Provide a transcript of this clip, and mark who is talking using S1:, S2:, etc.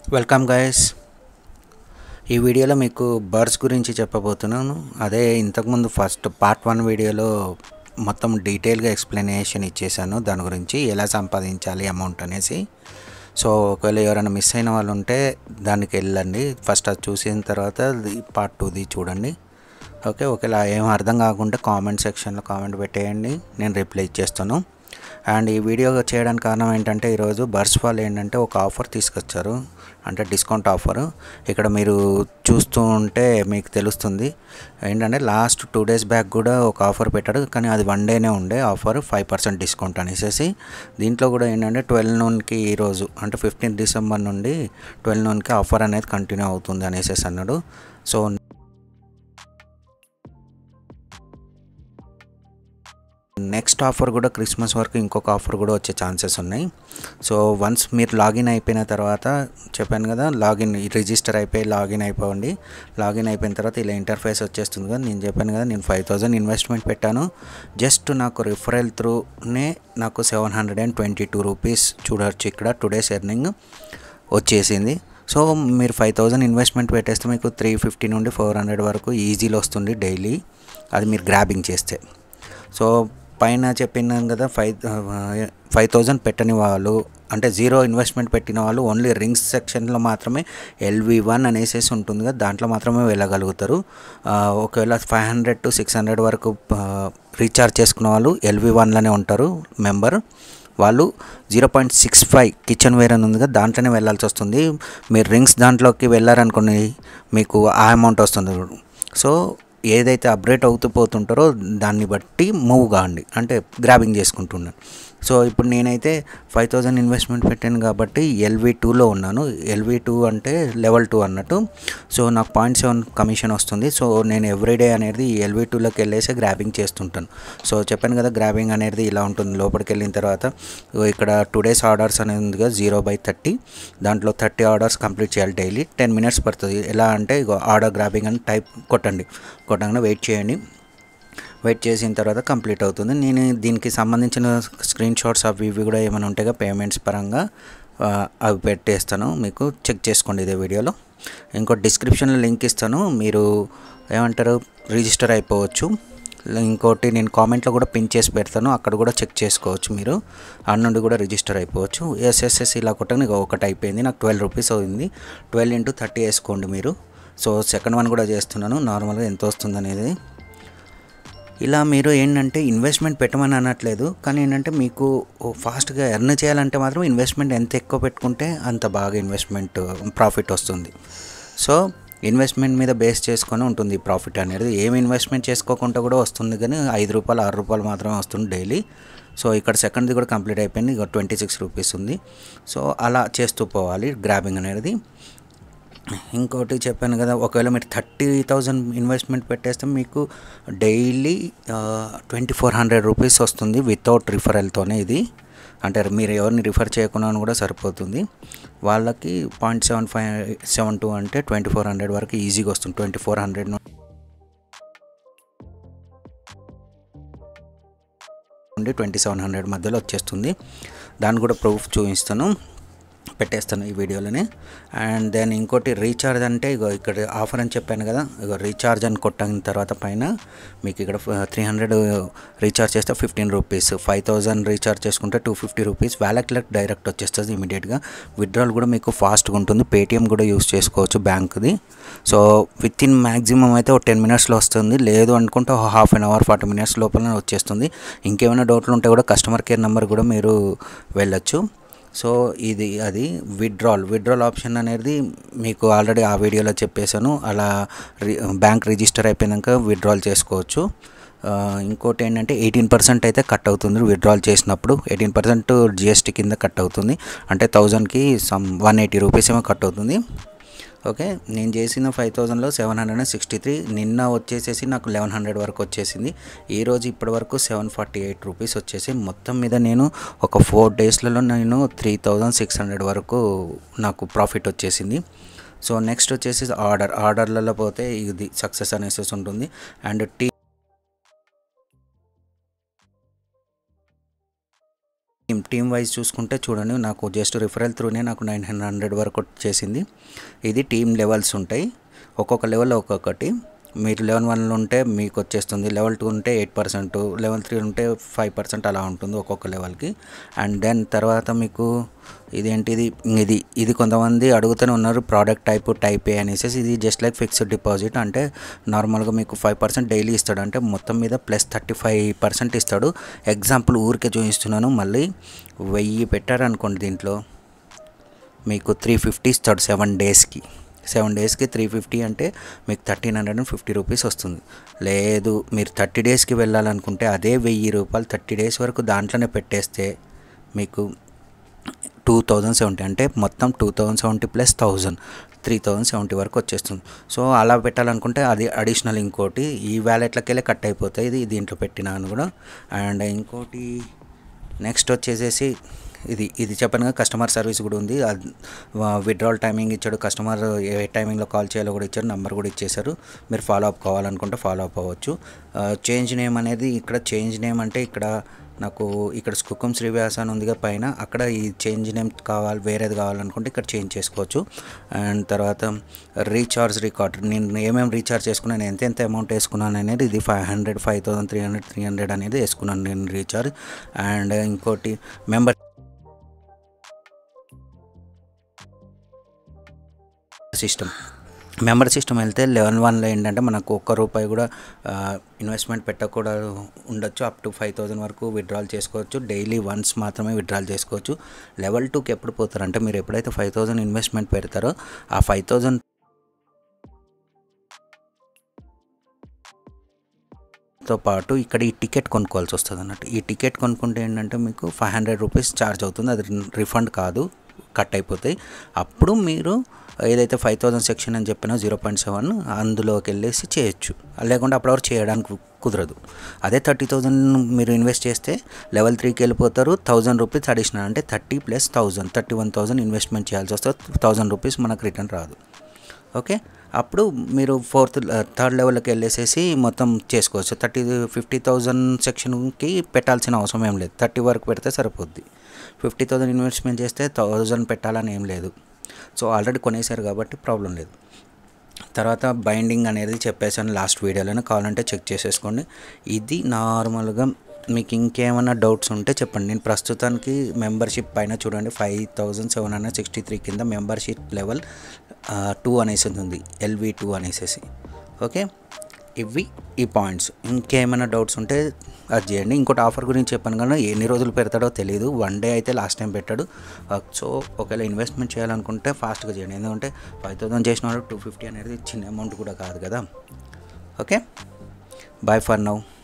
S1: Welcome guys. ఈ వీడియోలో మీకు బర్డ్స్ గురించి చెప్పబోతున్నాను. అదే ఇంతకుముందు ఫస్ట్ పార్ట్ 1 వీడియోలో మొత్తం డీటెయిల్గా ఎక్స్ప్లెనేషన్ ఇచ్చేసాను దాని గురించి ఎలా సంపాదించాలి అమౌంట్ అనేసి. సో ఒకవేళ ఎవరైనా మిస్ అయిన వాళ్ళు ఉంటే దానికి వెళ్ళండి, ఫస్ట్ అది చూసిన తర్వాత పార్ట్ 2ది చూడండి. ఓకే, ఒకవేళ ఏం అర్థం కాకుంటే కామెంట్ సెక్షన్లో కామెంట్ పెట్టేయండి, నేను రిప్లై ఇచ్చేస్తాను. అండ్ ఈ వీడియో చేయడానికి కారణం ఏంటంటే ఈరోజు బర్డ్స్ వాళ్ళు ఏంటంటే ఒక ఆఫర్ తీసుకొచ్చారు, అంటే డిస్కౌంట్ ఆఫర్. ఇక్కడ మీరు చూస్తూ ఉంటే మీకు తెలుస్తుంది ఏంటంటే లాస్ట్ 2 డేస్ బ్యాక్ కూడా ఒక ఆఫర్ పెట్టాడు, కానీ అది 1 డేనే ఉండే ఆఫర్, 5% డిస్కౌంట్ అనేసి. దీంట్లో కూడా ఏంటంటే 12 noonకి ఈరోజు అంటే 15 డిసెంబర్ నుండి 12 noonకి ఆఫర్ అనేది కంటిన్యూ అవుతుంది అనేసి అన్నాడు. సో నెక్స్ట్ ఆఫర్ కూడా క్రిస్మస్ వరకు ఇంకొక ఆఫర్ కూడా వచ్చే ఛాన్సెస్ ఉన్నాయి. సో వన్స్ మీరు లాగిన్ అయిపోయిన తర్వాత చెప్పాను కదా, రిజిస్టర్ అయిపోయి లాగిన్ అయిపోండి. లాగిన్ అయిపోయిన తర్వాత ఇలా ఇంటర్ఫేస్ వచ్చేస్తుంది కదా. నేను చెప్పాను కదా, నేను 5,000 ఇన్వెస్ట్మెంట్ పెట్టాను. జస్ట్ నాకు రిఫరల్ త్రూనే నాకు 722 రూపీస్ చూడవచ్చు. ఇక్కడ టుడేస్ ఎర్నింగ్ వచ్చేసింది. సో మీరు 5,000 ఇన్వెస్ట్మెంట్ పెట్టేస్తే మీకు 350 నుండి 400 వరకు ఈజీలో వస్తుంది డైలీ, అది మీరు గ్రాబింగ్ చేస్తే. సో పైన చెప్పినాం కదా, 5,000 పెట్టని వాళ్ళు అంటే జీరో ఇన్వెస్ట్మెంట్ పెట్టిన వాళ్ళు ఓన్లీ రింగ్స్ సెక్షన్లో మాత్రమే LV1 అనేసి ఉంటుంది కదా, దాంట్లో మాత్రమే వెళ్ళగలుగుతారు. ఒకవేళ 500 to 600 వరకు రీఛార్జ్ చేసుకున్న వాళ్ళు LV1లోనే ఉంటారు మెంబర్. వాళ్ళు 0.65 కిచెన్ వేర్ అని ఉంది కదా, దాంట్లోనే వెళ్ళాల్సి వస్తుంది. మీరు రింగ్స్ దాంట్లోకి వెళ్ళారనుకోండి మీకు ఆ అమౌంట్ వస్తుంది. సో ఏదైతే అప్డేట్ అవుతూ పోతుంటారో దాన్ని బట్టి మూవ్ కాండి, అంటే గ్రాబింగ్ చేసుకుంటున్నాను. సో ఇప్పుడు నేనైతే 5,000 ఇన్వెస్ట్మెంట్ పెట్టాను కాబట్టి LV2లో ఉన్నాను. LV2 అంటే లెవెల్ 2 అన్నట్టు. సో నాకు 0.7 కమిషన్ వస్తుంది. సో నేను ఎవ్రీడే అనేది LV2లోకి వెళ్ళేసి గ్రాబింగ్ చేస్తుంటాను. సో చెప్పాను కదా, గ్రాబింగ్ అనేది ఇలా ఉంటుంది. లోపలికి వెళ్ళిన తర్వాత ఇక్కడ టుడేస్ ఆర్డర్స్ అనేది ఉందిగా 0/30, దాంట్లో 30 ఆర్డర్స్ కంప్లీట్ చేయాలి డైలీ. 10 minutes పడుతుంది. ఎలా అంటే ఆర్డర్ గ్రాబింగ్ అని టైప్ కొట్టంగానే వెయిట్ చేయండి. వెయిట్ చేసిన తర్వాత కంప్లీట్ అవుతుంది. నేను దీనికి సంబంధించిన స్క్రీన్ షాట్స్ అవి ఇవి కూడా ఏమైనా ఉంటాయిగా పేమెంట్స్ పరంగా అవి పెట్టేస్తాను, మీకు చెక్ చేసుకోండి ఇదే వీడియోలో. ఇంకో డిస్క్రిప్షన్లో లింక్ ఇస్తాను, మీరు ఏమంటారు రిజిస్టర్ అయిపోవచ్చు. ఇంకోటి నేను కామెంట్లో కూడా పిన్ చేసి పెడతాను, అక్కడ కూడా చెక్ చేసుకోవచ్చు. మీరు అన్న నుండి కూడా రిజిస్టర్ అయిపోవచ్చు. ఎస్ఎస్ఎస్ ఇలా కొట్టండి, ఒకటి అయిపోయింది. నాకు 12 రూపీస్ అయింది. 12 into 30 వేసుకోండి మీరు. సో సెకండ్ వన్ కూడా చేస్తున్నాను, నార్మల్గా ఎంత వస్తుంది అనేది. ఇలా మీరు ఏంటంటే ఇన్వెస్ట్మెంట్ పెట్టమని అనట్లేదు, కానీ ఏంటంటే మీకు ఫాస్ట్గా ఎర్న్ చేయాలంటే మాత్రం ఇన్వెస్ట్మెంట్ ఎంత ఎక్కువ పెట్టుకుంటే అంత బాగా ఇన్వెస్ట్మెంట్ ప్రాఫిట్ వస్తుంది. సో ఇన్వెస్ట్మెంట్ మీద బేస్ చేసుకొని ఉంటుంది ప్రాఫిట్ అనేది. ఏమి ఇన్వెస్ట్మెంట్ చేసుకోకుండా కూడా వస్తుంది, కానీ 5 రూపాయలు 6 రూపాయలు మాత్రమే వస్తుంది డైలీ. సో ఇక్కడ సెకండ్ది కూడా కంప్లీట్ అయిపోయింది, ఇక 26 రూపీస్ ఉంది. సో అలా చేస్తూ పోవాలి గ్రాబింగ్ అనేది. ఇంకోటి చెప్పాను కదా, ఒకవేళ మీరు 30,000 ఇన్వెస్ట్మెంట్ పెట్టేస్తే మీకు డైలీ 2,400 రూపీస్ వస్తుంది వితౌట్ రిఫరల్తోనే. ఇది అంటే మీరు ఎవరిని రిఫర్ చేయకుండా కూడా సరిపోతుంది. వాళ్ళకి 0.7572 అంటే 2,400 వరకు ఈజీగా వస్తుంది. 2,400 నుండి 2,700 మధ్యలో వచ్చేస్తుంది. దాన్ని కూడా ప్రూఫ్ చూపిస్తాను, పెట్టేస్తాను ఈ వీడియోలోనే. అండ్ దెన్ ఇంకోటి రీఛార్జ్ అంటే ఇక్కడ ఆఫర్ అని చెప్పాను కదా, రీఛార్జ్ అని కొట్టిన తర్వాత పైన మీకు ఇక్కడ 300 రీఛార్జ్ చేస్తే 15 రూపీస్, 5,000 రీఛార్జ్ చేసుకుంటే 250 రూపీస్ వ్యాలెట్లకు డైరెక్ట్ వచ్చేస్తుంది ఇమీడియట్గా. విత్డ్రాల్ కూడా మీకు ఫాస్ట్గా ఉంటుంది. పేటిఎం కూడా యూస్ చేసుకోవచ్చు బ్యాంక్ది. సో విత్ ఇన్ మ్యాక్సిమం అయితే ఒక 10 minutesలో వస్తుంది, లేదు అనుకుంటే ఒక ½ an hour 40 minutes లోపల వచ్చేస్తుంది. ఇంకేమైనా డౌట్లు ఉంటే కూడా కస్టమర్ కేర్ నెంబర్ కూడా మీరు వెళ్ళొచ్చు. సో అది విత్డ్రాల్ ఆప్షన్ అనేది మీకు ఆల్రెడీ ఆ వీడియోలో చెప్పేశాను. అలా బ్యాంక్ రిజిస్టర్ అయిపోయాక విత్డ్రాల్ చేసుకోవచ్చు. ఇంకోటి ఏంటంటే 18% అయితే కట్ అవుతుంది విత్డ్రాల్ చేసినప్పుడు. 18% GST కింద కట్ అవుతుంది, అంటే 1000కి 180 రూపీస్ ఏమో కట్ అవుతుంది. ఓకే, నేను చేసిన 5,000లో 763, నిన్న వచ్చేసేసి నాకు 1,100 వరకు వచ్చేసింది. ఈరోజు ఇప్పటి వరకు 748 రూపీస్ వచ్చేసి మొత్తం మీద నేను ఒక 4 డేస్లలో నేను 3,600 వరకు నాకు ప్రాఫిట్ వచ్చేసింది. సో నెక్స్ట్ వచ్చేసి ఆర్డర్లలో పోతే ఇది సక్సెస్ అనేసి ఉంటుంది. అండ్ టీమ్ వైజ్ చూసుకుంటే చూడండి, నాకు జస్ట్ రిఫరల్ త్రూనే నాకు 900 వరకు వచ్చేసింది. ఇది టీమ్ లెవెల్స్ ఉంటాయి, ఒక్కొక్క లెవెల్ ఒక్కొక్కటి. మీరు లెవెల్ 1 ఉంటే మీకు వచ్చేస్తుంది, లెవెల్ 2 ఉంటే 8%, లెవెల్ 3 ఉంటే 5% అలా ఉంటుంది ఒక్కొక్క లెవెల్కి. అండ్ దెన్ తర్వాత మీకు ఇదేంటిది, ఇది కొంతమంది అడుగుతూనే ఉన్నారు ప్రోడక్ట్ టైప్ ఏ అనేసి. ఇది జస్ట్ లైక్ ఫిక్స్డ్ డిపాజిట్, అంటే నార్మల్గా మీకు 5% డైలీ ఇస్తాడు, అంటే మొత్తం మీద ప్లస్ 35% ఇస్తాడు. ఎగ్జాంపుల్ ఊరికే చూపిస్తున్నాను. మళ్ళీ 1000 పెట్టారనుకోండి, దీంట్లో మీకు 350 ఇస్తాడు 7 డేస్కి. 7 డేస్కి 350 అంటే మీకు 1350 రూపీస్ వస్తుంది. లేదు మీరు 30 డేస్కి వెళ్ళాలనుకుంటే అదే 1000 రూపాయలు 30 డేస్ వరకు దాంట్లోనే పెట్టేస్తే మీకు 2070, అంటే మొత్తం 2070 ప్లస్ 1000 3070 వరకు వచ్చేస్తుంది. సో అలా పెట్టాలనుకుంటే అది అడిషనల్ ఇంకోటి ఈ వ్యాలెట్లకి వెళ్ళి కట్ అయిపోతాయి, ఇది దీంట్లో పెట్టినాను కూడా. అండ్ ఇంకోటి నెక్స్ట్ వచ్చేసేసి ఇది చెప్పాను కదా, కస్టమర్ సర్వీస్ కూడా ఉంది. విత్డ్రాల్ టైమింగ్ ఇచ్చాడు, కస్టమర్ ఏ టైమింగ్లో కాల్ చేయాలో కూడా ఇచ్చాడు, నెంబర్ కూడా ఇచ్చేశారు. మీరు ఫాలో అప్ కావాలనుకుంటే ఫాలో అప్ అవ్వచ్చు. చేంజ్ నేమ్ అనేది ఇక్కడ చేంజ్ నేమ్ అంటే నాకు ఇక్కడ కుకుమ్ శ్రీవ్యాస అని ఉందిగా పైన, అక్కడ ఈ చేంజ్ నేమ్ వేరేది కావాలనుకుంటే ఇక్కడ చేంజ్ చేసుకోవచ్చు. అండ్ తర్వాత రీఛార్జ్ రికార్డ్, నేను ఏమేమి రీఛార్జ్ చేసుకున్నాను, ఎంత అమౌంట్ వేసుకున్నాను అనేది, ఇది 500, 5300, 300 అనేది వేసుకున్నాను నేను రీఛార్జ్. అండ్ ఇంకోటి మెంబర్ సిస్టమ్ వెళ్తే లెవెల్ 1లో ఏంటంటే మనకు ₹1 కూడా ఇన్వెస్ట్మెంట్ పెట్టకూడదు ఉండొచ్చు. అప్ టు 5000 వరకు విత్డ్రాల్ చేసుకోవచ్చు, డైలీ వన్స్ మాత్రమే విత్డ్రాల్ చేసుకోవచ్చు. లెవెల్ 2కి ఎప్పుడు పోతారంటే మీరు ఎప్పుడైతే 5000 ఇన్వెస్ట్మెంట్ పెడతారో ఆ 5000 తో పాటు ఇక్కడ ఈ టికెట్ కొనుక్కోవాల్సి వస్తుంది అన్నట్టు. ఈ టికెట్ కొనుక్కుంటే ఏంటంటే మీకు 500 రూపీస్ ఛార్జ్ అవుతుంది, అది రిఫండ్ కాదు, కట్ అయిపోతాయి. అప్పుడు మీరు ఏదైతే 5000 సెక్షన్ అని చెప్పినా 0.7 అందులోకి వెళ్ళేసి చేయొచ్చు, లేకుంటే అప్పటివరకు చేయడానికి కుదరదు. అదే 30,000 మీరు ఇన్వెస్ట్ చేస్తే లెవెల్ 3కి వెళ్ళిపోతారు, 1000 రూపీస్ అడిషనల్, అంటే 30 ప్లస్ 1000 31,000 ఇన్వెస్ట్మెంట్ చేయాల్సి వస్తుంది, 1000 రూపీస్ మనకు రిటర్న్ రాదు. ఓకే, అప్పుడు మీరు థర్డ్ లెవెల్కి వెళ్ళేసేసి మొత్తం చేసుకోవచ్చు. 50,000 సెక్షన్కి పెట్టాల్సిన అవసరం ఏం లేదు, 30 వరకు పెడితే సరిపోద్ది. 50,000 ఇన్వెస్ట్మెంట్ చేస్తే 1000 పెట్టాలని ఏం లేదు. సో ఆల్రెడీ కొనేసారు కాబట్టి ప్రాబ్లం లేదు. తర్వాత బైండింగ్ అనేది చెప్పేసాను లాస్ట్ వీడియోలోనే, కావాలంటే చెక్ చేసేసుకోండి. ఇది నార్మల్గా మీకు ఇంకేమైనా డౌట్స్ ఉంటే చెప్పండి. నేను ప్రస్తుతానికి మెంబర్షిప్ పైన చూడండి 5763 కింద మెంబర్షిప్ లెవెల్ 2 అనేసి ఉంది, LV2 అనేసి. ఓకే, ఇవి ఈ పాయింట్స్. ఇంకేమైనా డౌట్స్ ఉంటే అది చేయండి. ఇంకోటి ఆఫర్ గురించి చెప్పాను కానీ ఎన్ని రోజులు పెడతాడో తెలియదు, 1 డే అయితే లాస్ట్ టైం పెట్టాడు. సో ఒకవేళ ఇన్వెస్ట్మెంట్ చేయాలనుకుంటే ఫాస్ట్గా చేయండి, ఎందుకంటే 5000 చేసిన వాళ్ళు 250 అనేది చిన్న అమౌంట్ కూడా కాదు కదా. Okay, bye for now.